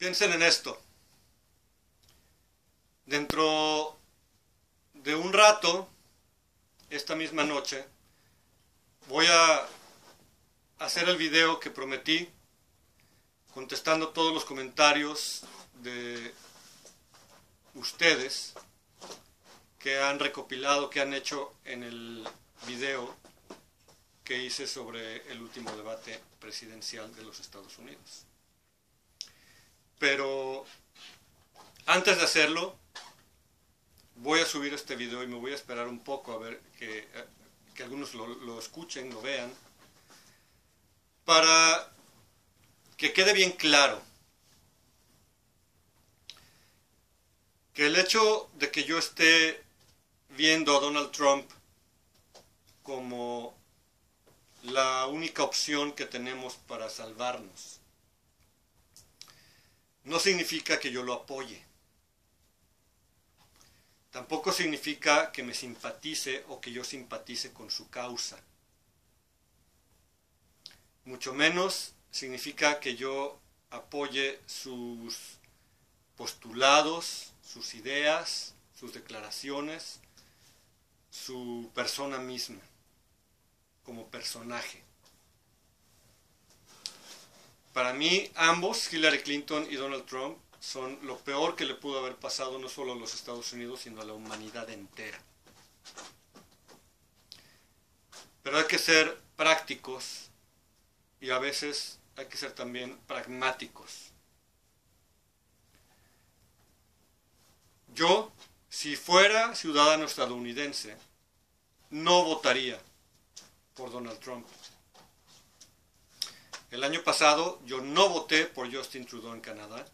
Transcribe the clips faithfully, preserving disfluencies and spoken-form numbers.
Piensen en esto. Dentro de un rato, esta misma noche, voy a hacer el video que prometí, contestando todos los comentarios de ustedes que han recopilado, que han hecho en el video que hice sobre el último debate presidencial de los Estados Unidos. Pero antes de hacerlo, voy a subir este video y me voy a esperar un poco a ver que, que algunos lo, lo escuchen, lo vean, para que quede bien claro que el hecho de que yo esté viendo a Donald Trump como la única opción que tenemos para salvarnos no significa que yo lo apoye. Tampoco significa que me simpatice o que yo simpatice con su causa. Mucho menos significa que yo apoye sus postulados, sus ideas, sus declaraciones, su persona misma, como personaje. Para mí, ambos, Hillary Clinton y Donald Trump, son lo peor que le pudo haber pasado no solo a los Estados Unidos, sino a la humanidad entera. Pero hay que ser prácticos y a veces hay que ser también pragmáticos. Yo, si fuera ciudadano estadounidense, no votaría por Donald Trump. El año pasado yo no voté por Justin Trudeau en Canadá,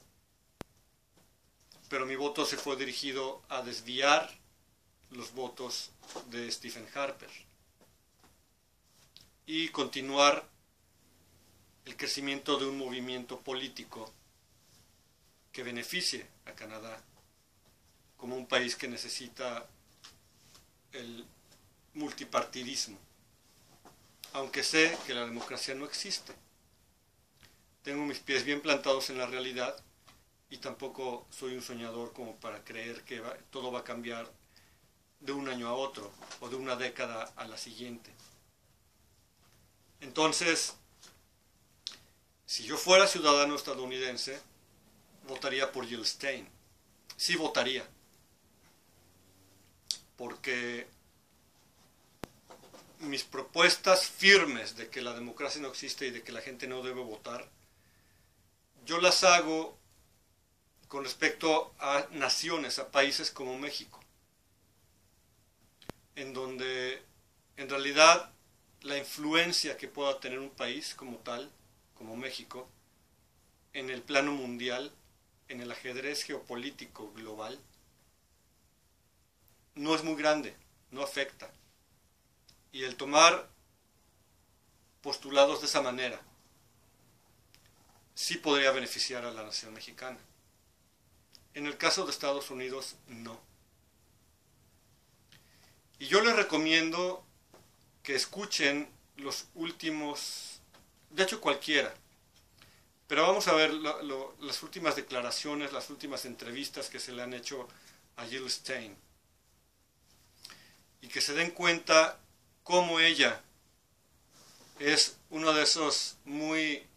pero mi voto se fue dirigido a desviar los votos de Stephen Harper y continuar el crecimiento de un movimiento político que beneficie a Canadá como un país que necesita el multipartidismo, aunque sé que la democracia no existe. Tengo mis pies bien plantados en la realidad y tampoco soy un soñador como para creer que va, todo va a cambiar de un año a otro o de una década a la siguiente. Entonces, si yo fuera ciudadano estadounidense, votaría por Jill Stein. Sí votaría. Porque mis propuestas firmes de que la democracia no existe y de que la gente no debe votar, yo las hago con respecto a naciones, a países como México, en donde en realidad la influencia que pueda tener un país como tal, como México, en el plano mundial, en el ajedrez geopolítico global, no es muy grande, no afecta. Y el tomar postulados de esa manera sí podría beneficiar a la nación mexicana. En el caso de Estados Unidos, no. Y yo les recomiendo que escuchen los últimos, de hecho cualquiera, pero vamos a ver lo, lo, las últimas declaraciones, las últimas entrevistas que se le han hecho a Jill Stein, y que se den cuenta cómo ella es uno de esos muy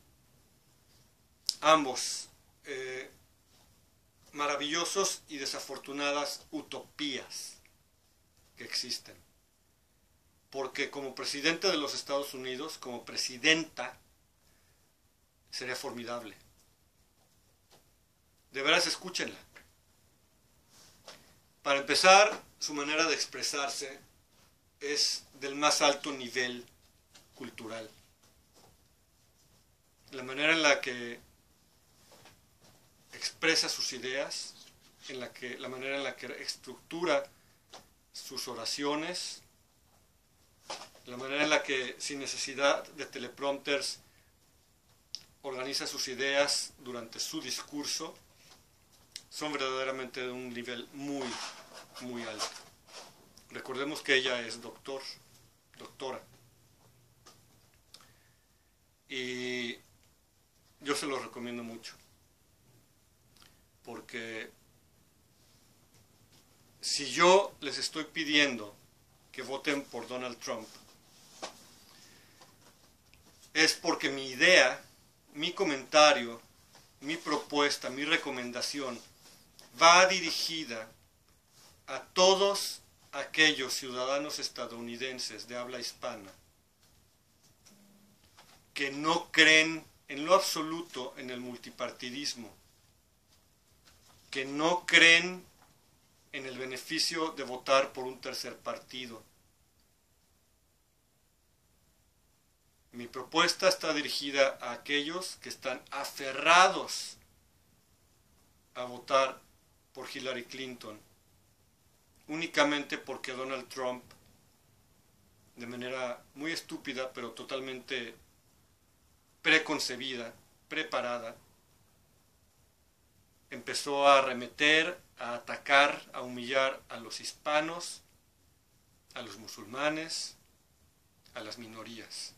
ambos eh, maravillosos y desafortunadas utopías que existen. Porque como presidente de los Estados Unidos, como presidenta, sería formidable. De veras, escúchenla. Para empezar, su manera de expresarse es del más alto nivel cultural. La manera en la que expresa sus ideas, en la que, la manera en la que estructura sus oraciones, la manera en la que, sin necesidad de teleprompters, organiza sus ideas durante su discurso, son verdaderamente de un nivel muy, muy alto. Recordemos que ella es doctor, doctora. Y yo se lo recomiendo mucho. porque si yo les estoy pidiendo que voten por Donald Trump, es porque mi idea, mi comentario, mi propuesta, mi recomendación va dirigida a todos aquellos ciudadanos estadounidenses de habla hispana que no creen en lo absoluto en el multipartidismo, que no creen en el beneficio de votar por un tercer partido. Mi propuesta está dirigida a aquellos que están aferrados a votar por Hillary Clinton, únicamente porque Donald Trump, de manera muy estúpida, pero totalmente preconcebida, preparada, empezó a arremeter, a atacar, a humillar a los hispanos, a los musulmanes, a las minorías.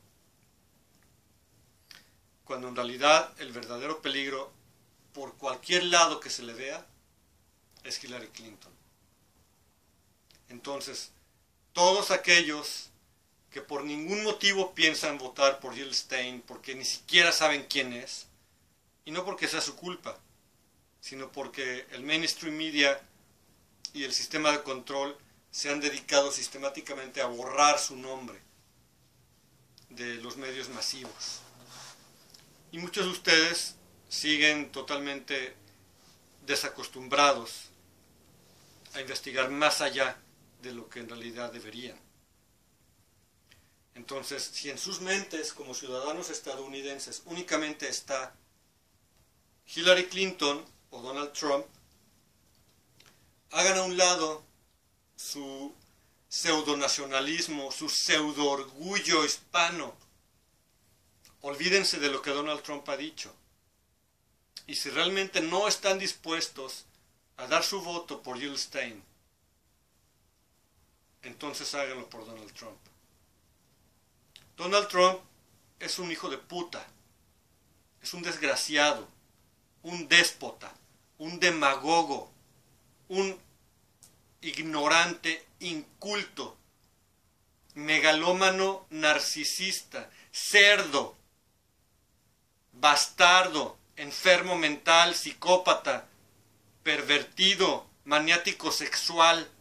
Cuando en realidad el verdadero peligro, por cualquier lado que se le vea, es Hillary Clinton. Entonces, todos aquellos que por ningún motivo piensan votar por Jill Stein, porque ni siquiera saben quién es, y no porque sea su culpa, sino porque el mainstream media y el sistema de control se han dedicado sistemáticamente a borrar su nombre de los medios masivos. Y muchos de ustedes siguen totalmente desacostumbrados a investigar más allá de lo que en realidad deberían. Entonces, si en sus mentes como ciudadanos estadounidenses únicamente está Hillary Clinton o Donald Trump, hagan a un lado su pseudonacionalismo, su pseudo-orgullo hispano. Olvídense de lo que Donald Trump ha dicho. Y si realmente no están dispuestos a dar su voto por Jill Stein, entonces háganlo por Donald Trump. Donald Trump es un hijo de puta, es un desgraciado, un déspota, un demagogo, un ignorante, inculto, megalómano, narcisista, cerdo, bastardo, enfermo mental, psicópata, pervertido, maniático sexual.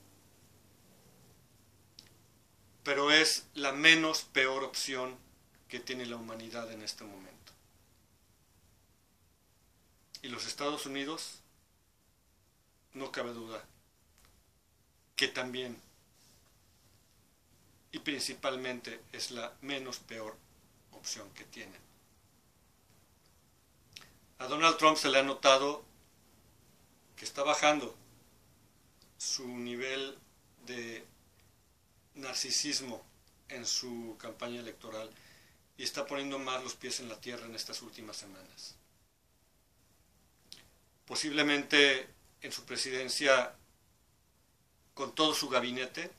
Pero es la menos peor opción que tiene la humanidad en este momento. Y los Estados Unidos, no cabe duda, que también y principalmente es la menos peor opción que tienen. A Donald Trump se le ha notado que está bajando su nivel de narcisismo en su campaña electoral y está poniendo más los pies en la tierra en estas últimas semanas. Posiblemente en su presidencia, con todo su gabinete,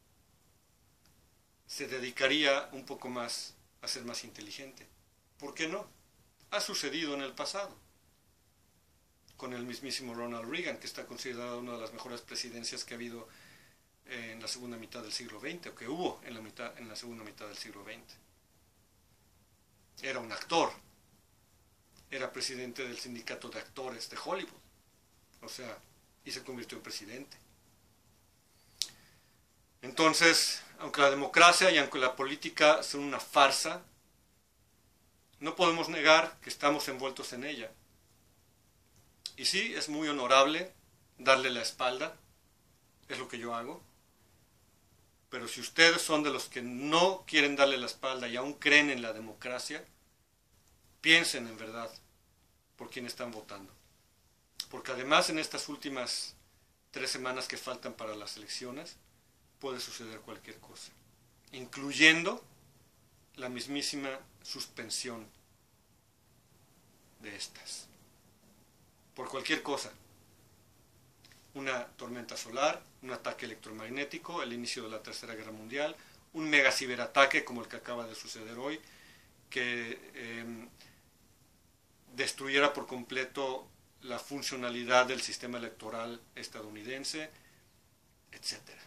se dedicaría un poco más a ser más inteligente. ¿Por qué no? Ha sucedido en el pasado, con el mismísimo Ronald Reagan, que está considerado una de las mejores presidencias que ha habido en la segunda mitad del siglo veinte, o que hubo en la, mitad, en la segunda mitad del siglo veinte. Era un actor, era presidente del sindicato de actores de Hollywood, o sea, y se convirtió en presidente. Entonces, aunque la democracia y aunque la política son una farsa, no podemos negar que estamos envueltos en ella. Y sí, es muy honorable darle la espalda, es lo que yo hago. Pero si ustedes son de los que no quieren darle la espalda y aún creen en la democracia, piensen en verdad por quién están votando. Porque además en estas últimas tres semanas que faltan para las elecciones, puede suceder cualquier cosa, incluyendo la mismísima suspensión de estas. Por cualquier cosa. Una tormenta solar, un ataque electromagnético, el inicio de la Tercera Guerra Mundial, un mega ciberataque como el que acaba de suceder hoy, que eh, destruyera por completo la funcionalidad del sistema electoral estadounidense, etcétera.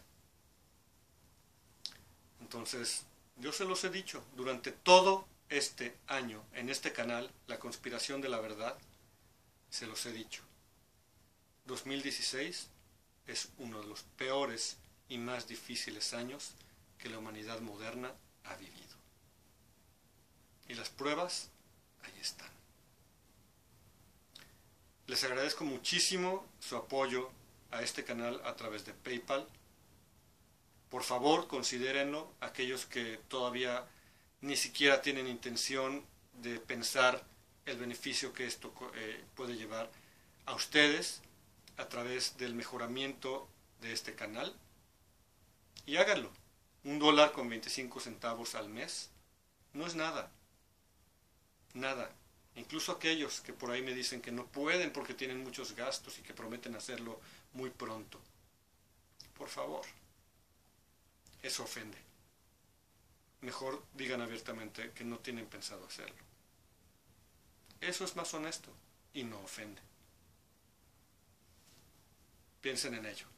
Entonces, yo se los he dicho, durante todo este año, en este canal, La Conspiración de la Verdad, se los he dicho. dos mil dieciséis es uno de los peores y más difíciles años que la humanidad moderna ha vivido. Y las pruebas, ahí están. Les agradezco muchísimo su apoyo a este canal a través de PayPal. Por favor, considérenlo, aquellos que todavía ni siquiera tienen intención de pensar el beneficio que esto eh, puede llevar a ustedes a través del mejoramiento de este canal. Y háganlo. Un dólar con veinticinco centavos al mes no es nada. Nada. Incluso aquellos que por ahí me dicen que no pueden porque tienen muchos gastos y que prometen hacerlo muy pronto. Por favor. Eso ofende. Mejor digan abiertamente que no tienen pensado hacerlo. Eso es más honesto y no ofende. Piensen en ello.